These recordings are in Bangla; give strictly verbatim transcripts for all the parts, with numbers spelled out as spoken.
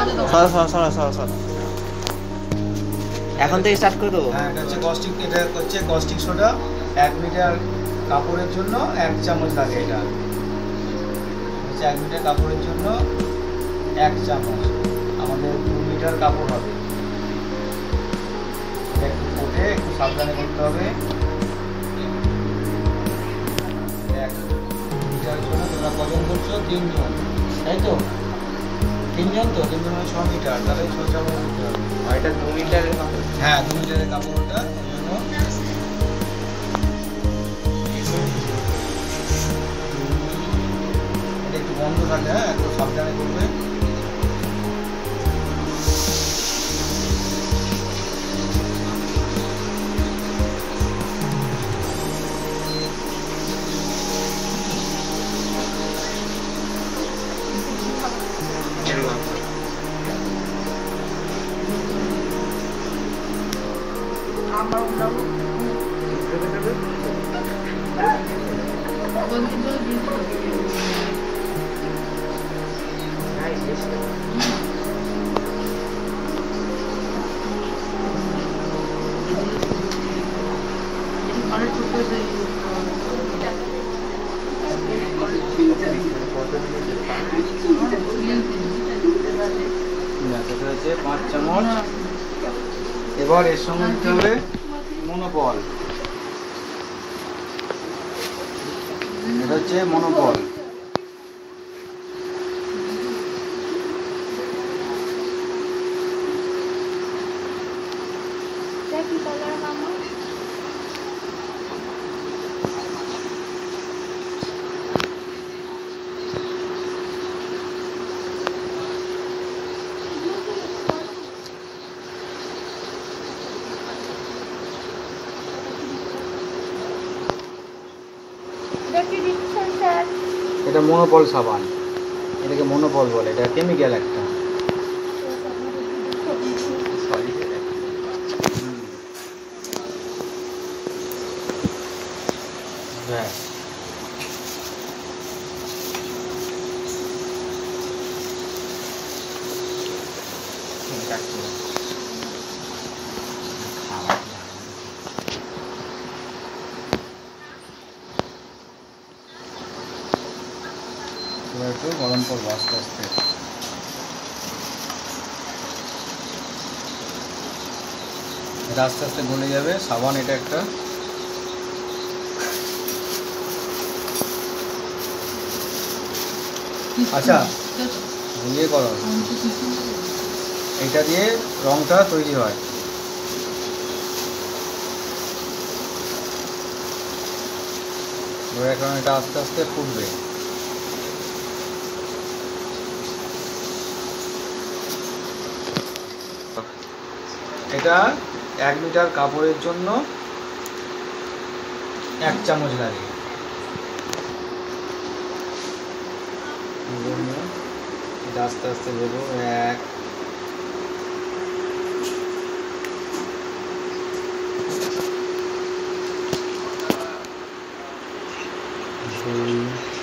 সরা সরা সরা সরা সরা এখন থেকে স্টার্ট করে দেবো। হ্যাঁ, এটা হচ্ছে কস্টিক, এটা হচ্ছে কস্টিক সোডা। এক মিটার কাপড়ের জন্য এক চামচ লাগে। এটা হচ্ছে এক মিটার কাপড়ের জন্য এক চামচ, আমাদের দু মিটার কাপড় হবে। এটা একটু ফুটে একটু সাবধানে করতে হবে। এক মিটার জন্য তোমরা কজন করছো? তিনজন, তাই তো? তিনজন তো, তিনজন মানে ছ মিটার, তাহলে ছ চামচ দিতে হবে। আর এটা দু মিটারের কাপড়। হ্যাঁ, দু মিটারের কাপড় ওটা, ওই জন্য এটা একটু বন্ধ থাকে। হ্যাঁ, একটু সাবধানে করবে। পাঁচ চামচ। এবার এর সঙ্গে দিতে হবে মনোবল। এটা হচ্ছে মনোবল। এটা মনোবল সাবান, এটাকে মনোবল বলে। এটা কেমিক্যাল একটা। ব্যাস, এবার একটু গরম করবো আস্তে আস্তে। এটা আস্তে আস্তে গলে যাবে সাবান। এটা একটা আচ্ছা ইয়ে করো, এটা দিয়ে রংটা তৈরি হয়। এখন এটা আস্তে আস্তে ফুটবে। এটা এক মিটার কাপড়ের জন্য এক চামচ লাগে। এটা আস্তে আস্তে দেবো। এক, দুই,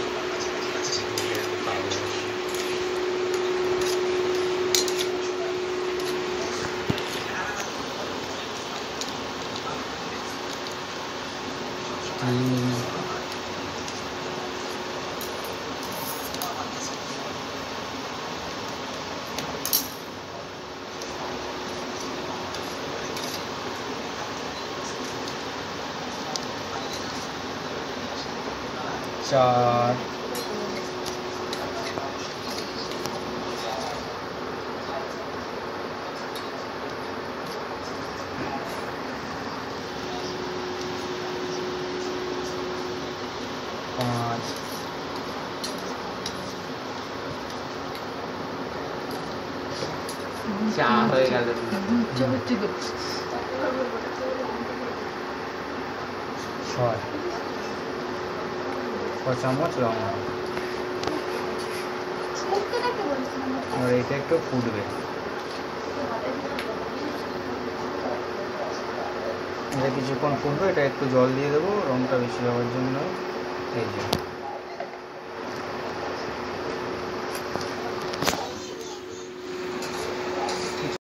তিন, চার, পাঁচ, চা হয়ে গেল। ছয়, ছ চামচ রং। আর এটা একটু ফুটবে। এটা কিছুক্ষণ ফুটবে। এটা একটু জল দিয়ে দেবো রংটা বেশি হওয়ার জন্য। এই যে